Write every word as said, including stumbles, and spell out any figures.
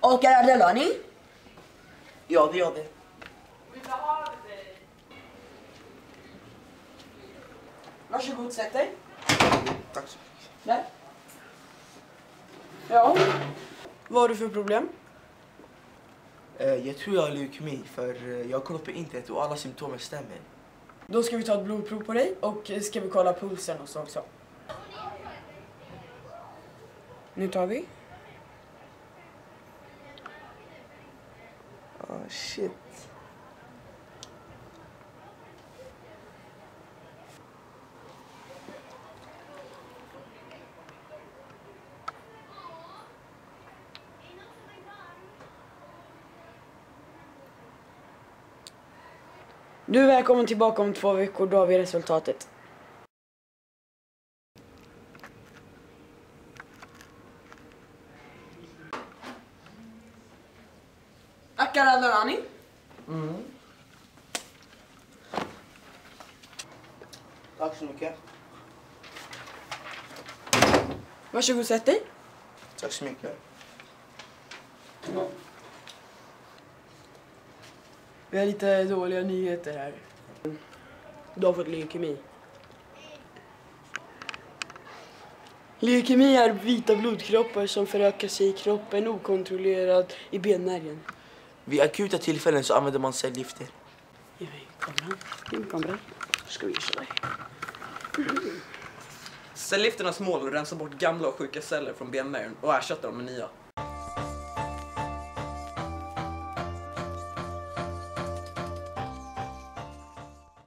Orkar adrenalin? Ja, det gör det. Varsågod, sätt dig. Tack så mycket. Där. Ja. Vad har du för problem? Jag tror jag har leukemi för jag kollar på internet och alla symptomer stämmer. Då ska vi ta ett blodprov på dig och ska vi kolla pulsen och så också. Nu tar vi. Oh shit. Du är välkommen tillbaka om två veckor, då har vi resultatet. Akkar adrenalin? Mm. Tack så mycket. Varsågod, sätt dig. Tack så mycket. Vi har lite dåliga nyheter här. Du har fått leukemi. Leukemi är vita blodkroppar som förökar sig i kroppen okontrollerat i benmärgen. Vid akuta tillfällen så använder man cellgifter. Ge mig kameran. Ge mig kameran. Ska vi visa dig. Cellgifternas mål är att rensa bort gamla och sjuka celler från benmärgen och ersätta dem med nya.